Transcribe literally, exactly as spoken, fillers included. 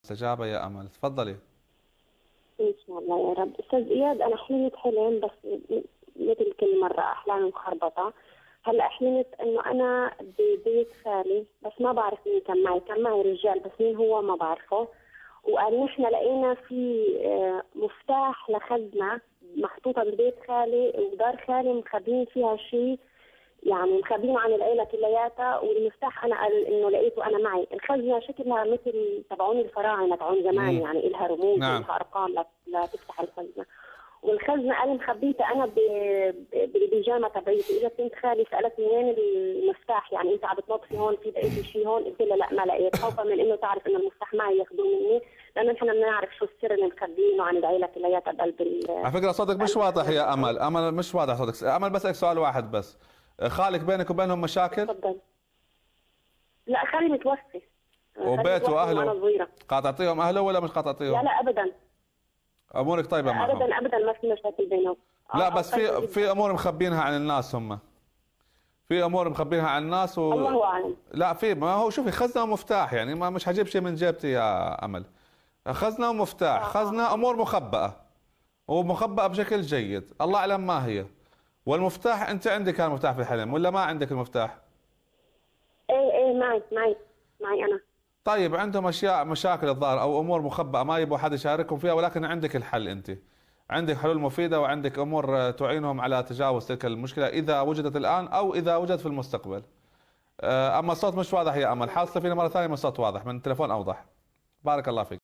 استجابة يا أمل. تفضلي. إن شاء الله يا رب. أستاذ إياد، أنا حلمت حلم بس م- مثل كل مرة أحلام مخربطة. هلا حلمت إنه أنا ببيت خالي، بس ما بعرف مين كان معي، كان معي رجال بس مين هو ما بعرفه. وقال نحن لقينا في آه، مفتاح لخزنة محطوطة ببيت خالي ودار خالي، مخبين فيها شيء، يعني مخبينه عن العيلة كلياتها. والمفتاح أنا قال إنه لقيته أنا معي. الخزنة شكلها مثل تبعون الفراعنة تبعون زمان، مم. يعني إلها رموز نعم. وإلها أرقام لا لا تفتح الخزنة. والخزنة قال مخبيتها أنا ب- ب- بالبيجامة تبعيتي. إجت بنت خالي سألتني وين المفتاح، يعني أنت عم بتنظفي هون، في لقيتي شيء هون؟ قلت لها لا ما لقيت، خوفا من إنه تعرف إنه المفتاح معي ياخذوه مني، لأنه نحن بنعرف شو السر اللي مخبينه عن العيلة كلياتها بقلب ال- على فكرة صوتك مش بقلب واضح يا الخزنة. أمل. أمل مش واضح صوتك. أمل بسألك سؤال واحد بس. خالك بينك وبينهم مشاكل؟ تفضل. لا خالي متوفي. خالي وبيته متوفي من وأنا وأهله صغيرة. قاطعتيهم أهله ولا مش لا قاطعتيهم؟ لا ابدا. أمورك طيبة لا معهم؟ ابدا ابدا ما في مشاكل بينهم. لا اه اه بس طيبه في في جدا. أمور مخبينها عن الناس هم. في أمور مخبينها عن الناس و... الله اعلم. لا في، ما هو شوفي، خزنة ومفتاح، يعني ما مش هجيب شيء من جيبتي يا أمل. خزنة ومفتاح، اه اه خزنة أمور مخبأة ومخبأة بشكل جيد، الله أعلم ما هي. والمفتاح أنت عندك المفتاح في الحلم ولا ما عندك المفتاح؟ ايه ايه معي معي معي انا. طيب عندهم أشياء مشاكل الظاهر أو أمور مخبأة ما يبغوا حد يشاركهم فيها، ولكن عندك الحل أنت. عندك حلول مفيدة وعندك أمور تعينهم على تجاوز تلك المشكلة إذا وجدت الآن أو إذا وجدت في المستقبل. أما الصوت مش واضح يا أمل، حاصل فينا مرة ثانية من الصوت واضح من التليفون أوضح. بارك الله فيك.